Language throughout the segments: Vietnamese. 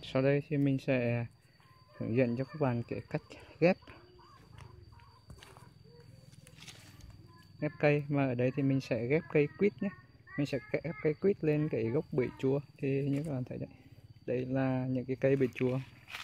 Sau đây thì mình sẽ hướng dẫn cho các bạn cái cách ghép cây, mà ở đây thì mình sẽ ghép cây quýt nhé. Mình sẽ ghép cây quýt lên cái gốc bưởi chua. Thì như các bạn thấy đấy, đây là những cái cây bưởi chua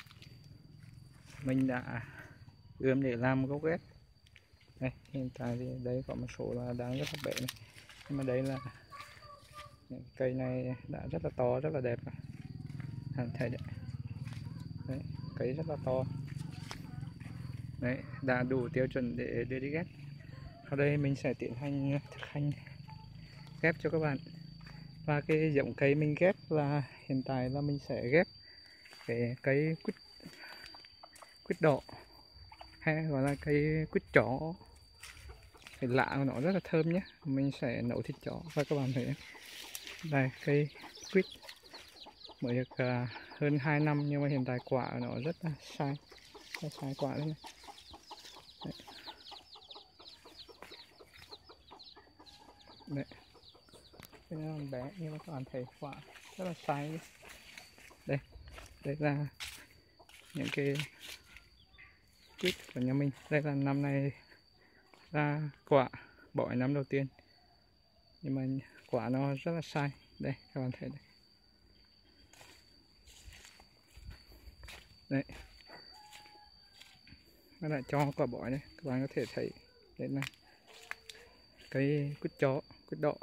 mình đã ươm để làm gốc ghép. Đây, hiện tại thì đây có một số là đang rất là bể này, nhưng mà đây là những cây này đã rất là to, rất là đẹp rồi. Bạn thấy đấy, đấy, cây rất là to đấy, đã đủ tiêu chuẩn để đưa đi ghép. Sau đây mình sẽ tiến hành thực hành ghép cho các bạn. Và cái giống cây mình ghép là hiện tại là mình sẽ ghép cái cây quýt đỏ, hay gọi là cây quýt chó. Cái lạ của nó rất là thơm nhé, mình sẽ nấu thịt chó. Và các bạn thấy đây, cây quýt mới được hơn 2 năm, nhưng mà hiện tại quả của nó rất là sai quả đấy này. Đấy, cái nó bé nhưng mà các bạn thấy quả rất là sai. Đây, đây là những cái quýt của nhà mình. Đây là năm nay ra quả bội năm đầu tiên, nhưng mà quả nó rất là sai. Đây các bạn thấy đây. Đấy, nó đã cho quả bội đây, các bạn có thể thấy đây là cây quýt chó, quýt đỏ.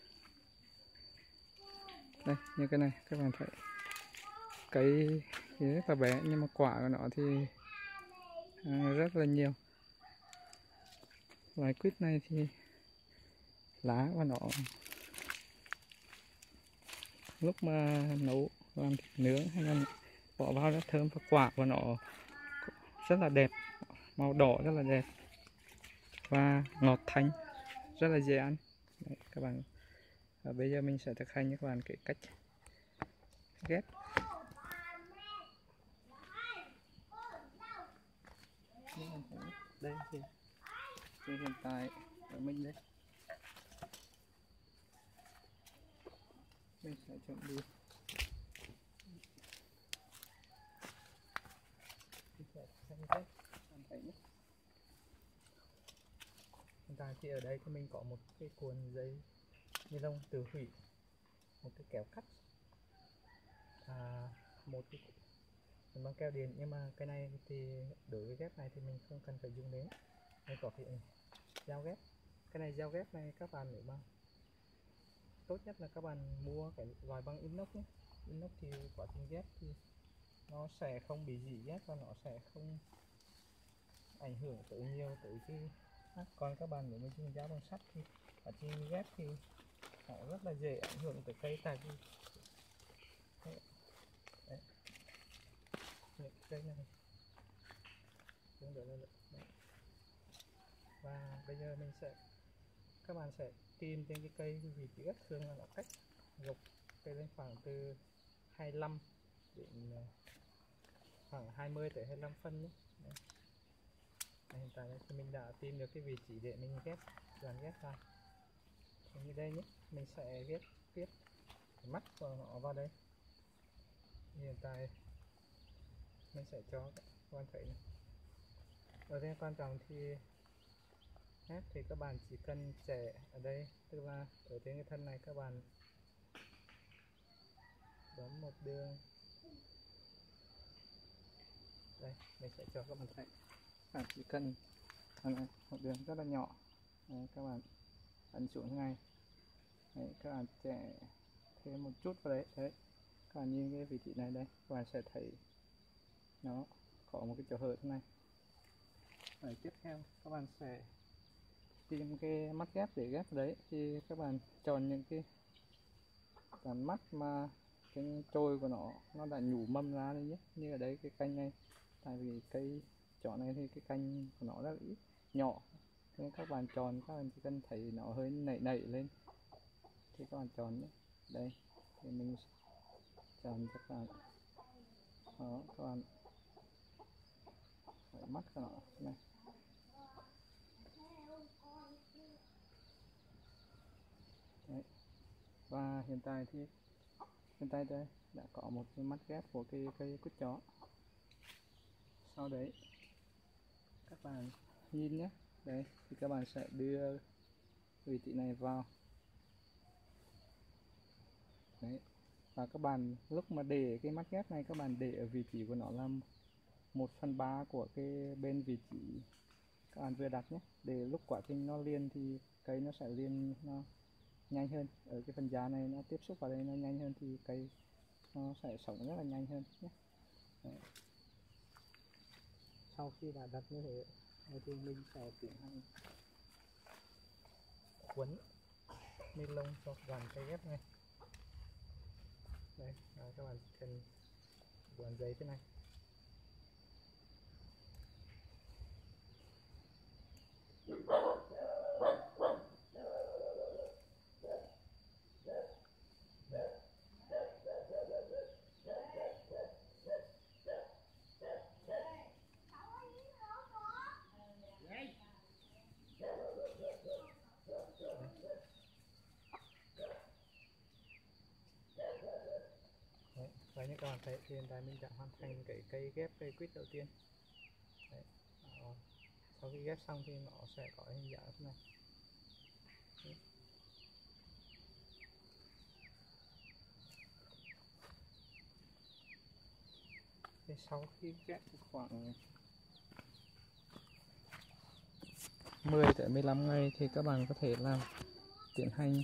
Đây, như cái này các bạn thấy cây rất là bé, nhưng mà quả của nó thì rất là nhiều. Loài quýt này thì lá của nó lúc mà nấu làm thịt nướng hay là bỏ vào rất thơm, và quả của nó rất là đẹp, màu đỏ rất là đẹp và ngọt thanh, rất là dễ ăn. Đấy, các bạn. Và bây giờ mình sẽ thực hành cho các bạn cái cách ghép. Đây thì hiện tại ở mình đây, mình sẽ chuẩn bị hiện tại thì ở đây thì mình có một cái cuộn dây ni lông tự hủy, một cái kéo cắt, một cái bằng keo điện. Nhưng mà cái này thì đối với ghép này thì mình không cần phải dùng đến. Đây có cái dao ghép. Cái này dao ghép này các bạn, nếu mà tốt nhất là các bạn mua cái loại bằng inox nhé. Inox thì quá trình ghép thì nó sẽ không bị rỉ ghép và nó sẽ không ảnh hưởng tới nhiều tới cái sắt. Còn các bạn nếu mà dùng dao bằng sắt thì quá trình ghép thì nó rất là dễ ảnh hưởng tới cây, tại vì đấy, cây này tương đối là đấy. Và bây giờ mình sẽ, các bạn sẽ tìm trên cái cây cái vị trí ghép, thường là nó cách gốc cây lên khoảng từ 25 đến khoảng 20 tới 25 phân nhé. Đấy. Hiện tại thì mình đã tìm được cái vị trí để mình ghép, dàn ghép vào. Như đây nhé, mình sẽ ghép tiếp cái mắt của nó vào đây. Hiện tại mình sẽ cho các bạn thấy này. Đầu tiên quan trọng thì ghép thì các bạn chỉ cần chẻ ở đây, tức là ở trên cái thân này các bạn bấm một đường. Đây, mình sẽ cho các bạn thấy. Các bạn chỉ cần một đường rất là nhỏ. Đấy, các bạn ấn xuống thế này. Đấy, các bạn chẻ thêm một chút vào đấy. Đấy, các bạn nhìn cái vị trí này đây, các bạn sẽ thấy nó có một cái chỗ hở thế này. Đấy, tiếp theo các bạn sẽ tìm cái mắt ghép để ghép đấy. Thì các bạn chọn những cái mắt mà cái trôi của nó đã nhủ mầm ra đấy nhé. Như ở đây cái cành này, tại vì cây chọn này thì cái cành của nó rất là ít, nhỏ, nên các bạn chọn, các bạn chỉ cần thấy nó hơi nảy lên thì các bạn chọn nhé. Đây thì mình chọn cho các bạn. Đó, các bạn phải mắt của nó này. Đấy. Và hiện tại đây đã có một cái mắt ghép của cái cây cút chó. Sau đấy các bạn nhìn nhé, đấy thì các bạn sẽ đưa vị trí này vào đấy, và các bạn lúc mà để cái mắt ghép này các bạn để ở vị trí của nó là 1/3 của cái bên vị trí các bạn vừa đặt nhé, để lúc quá trình nó liền thì cây nó sẽ liền nó nhanh hơn, ở cái phần giá này nó tiếp xúc vào đây nó nhanh hơn thì cây nó sẽ sống rất là nhanh hơn nhé. Đấy. Sau khi đã đặt như thế thì mình sẽ tiến hành quấn ni lông cho đoàn cây ghép này. Đây, các bạn cần đoàn giấy thế này. Đấy, và như các bạn thấy thì hiện tại mình đã hoàn thành cái cây ghép cây quýt đầu tiên. Đấy. Sau khi ghép xong thì nó sẽ có hình dạng thế này. Đấy. Thì sau khi ghép khoảng 10 tới 15 ngày thì các bạn có thể làm tiến hành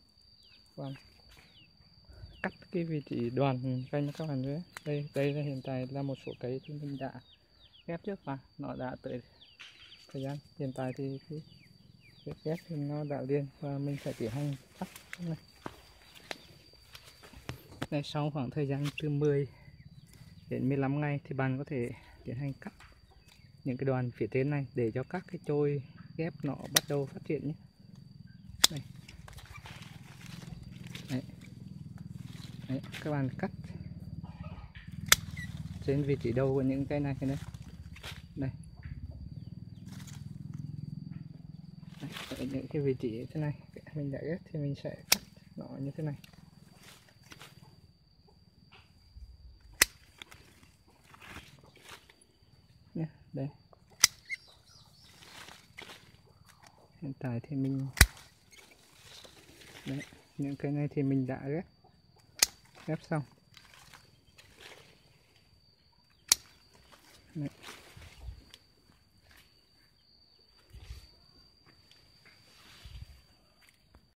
cắt cái vị trí đoàn cây cho các bạn nữa. Đây là hiện tại là một số cây thì mình đã ghép trước và nó đã tới thời gian hiện tại thì cái ghép thì nó đã liền và mình sẽ tiến hành cắt này. Đây, sau khoảng thời gian từ 10 đến 15 ngày thì bạn có thể tiến hành cắt những cái đoàn phía trên này để cho các cái chồi ghép nó bắt đầu phát triển nhé. Đây. Đấy. Đấy, các bạn cắt trên vị trí đầu của những cây này đây. Đây. Đấy, ở những cái vị trí thế này mình đã ghép thì mình sẽ cắt nó như thế này. Nhé, đây. Hiện tại thì mình đấy, những cái này thì mình đã ghép xong. Đấy.